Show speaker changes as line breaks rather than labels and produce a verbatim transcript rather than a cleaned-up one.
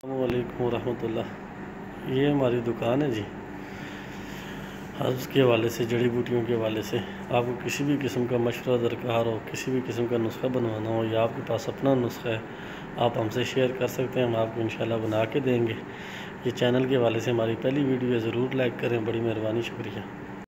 अस्सलामुअलैकुम रहमतुल्लाह। ये हमारी दुकान है जी। हर्ब्स के हवाले से, जड़ी बूटियों के हवाले से आपको किसी भी किस्म का मशवरा दरकार हो, किसी भी किस्म का नुस्खा बनवाना हो या आपके पास अपना नुस्खा है, आप हमसे शेयर कर सकते हैं। हम आपको इंशाल्लाह बना के देंगे। ये चैनल के हवाले से हमारी पहली वीडियो है, ज़रूर लाइक करें। बड़ी मेहरबानी, शुक्रिया।